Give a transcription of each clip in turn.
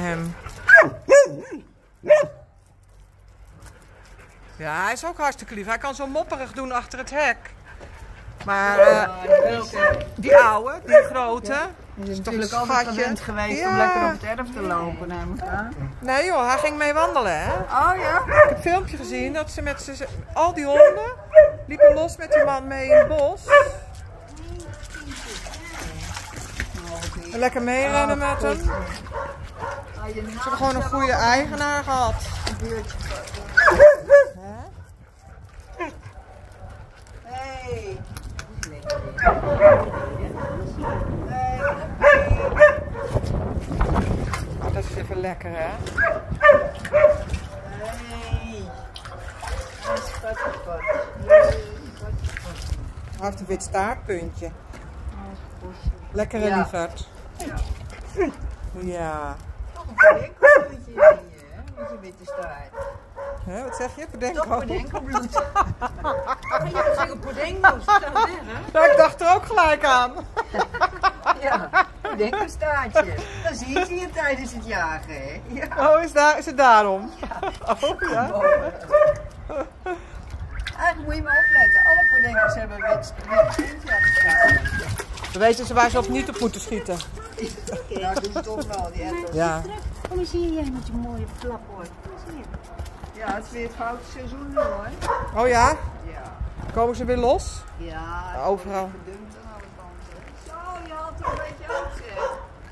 Hem. Ja, hij is ook hartstikke lief. Hij kan zo mopperig doen achter het hek. Maar die oude, die grote, die is natuurlijk altijd gewend geweest om lekker op het erf te lopen. Nee joh, hij ging mee wandelen hè. Oh ja? Ik heb een filmpje gezien dat ze met al die honden liepen los met die man mee in het bos. En lekker meerennen met hem. Ze hebben gewoon een goede eigenaar gehad. Hey. Dat is even lekker hè. Hij heeft een wit staartpuntje. Lekkere lieverd. Ja. Nog een podenkelbloedje hier, hè? Met je witte staart. Wat zeg je? Podenko? Toch podenkelbloed. Je moet zeggen podenko, staat er, hè? Ja, ik dacht er ook gelijk aan. Ja, podenkelstaartje. Dan zie je het tijdens het jagen, hè? Ja. Oh, is het daarom? Ja. Oh, ja. Eigenlijk moet je maar opletten. Alle podenkels hebben wit puntje aan de staart. Dan weten ze waar ze niet op moeten schieten. Nou, dat is toch wel, die etters. Ja. Kom eens hier met je mooie flaphoor. Ja, het is weer het gouden seizoen nu hoor. Oh ja? Ja. Komen ze weer los? Ja, overal. Verdumpt aan alle kanten. Zo, je had er een beetje uit zeg.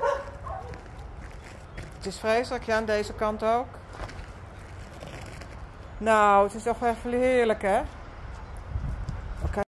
Het is vreselijk, ja, aan deze kant ook. Nou, het is toch wel even heerlijk hè?